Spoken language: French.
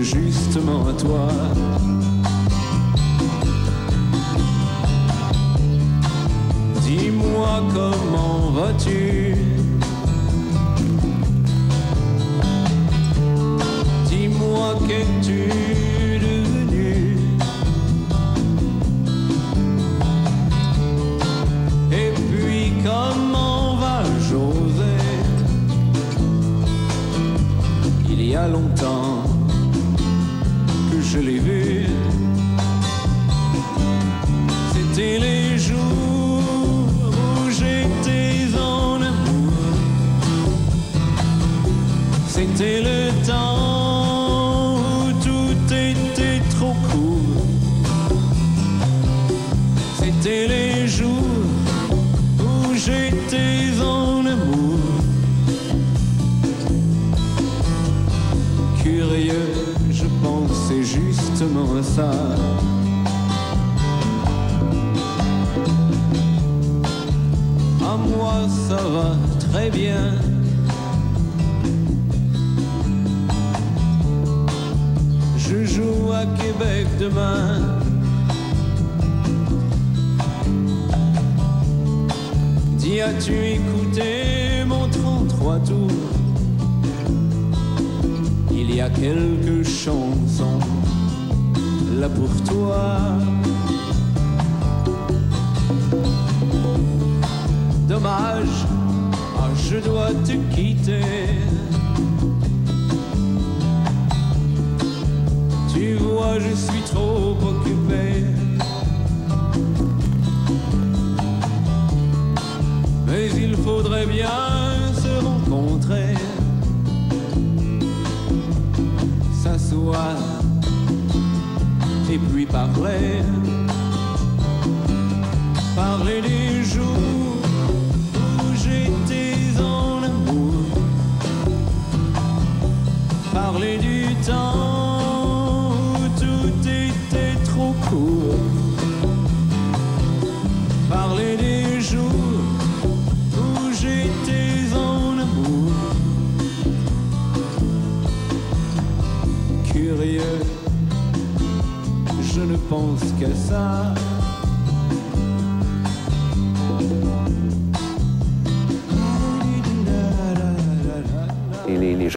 justement à toi. Dis-moi comment vas-tu? Dis-moi qu'es-tu devenu? Et puis comment va José? Il y a longtemps que je l'ai vu. C'était les jours où j'étais en amour. C'était le temps où tout était trop court. C'était les jours où j'étais en amour. Curieux, je pensais justement à ça. À moi ça va très bien. Je joue à Québec demain. Dis, as-tu écouté mon 33 tours? Il y a quelques chansons là pour toi. Dommage, ah, je dois te quitter. Tu vois, je suis trop occupé. Mais il faudrait bien se rencontrer, s'asseoir et puis parler. Parler des jours où j'étais en amour. Parler du temps où tout était trop court. Parler des jours où j'étais en amour. Curieux, je ne pense qu'à ça. Les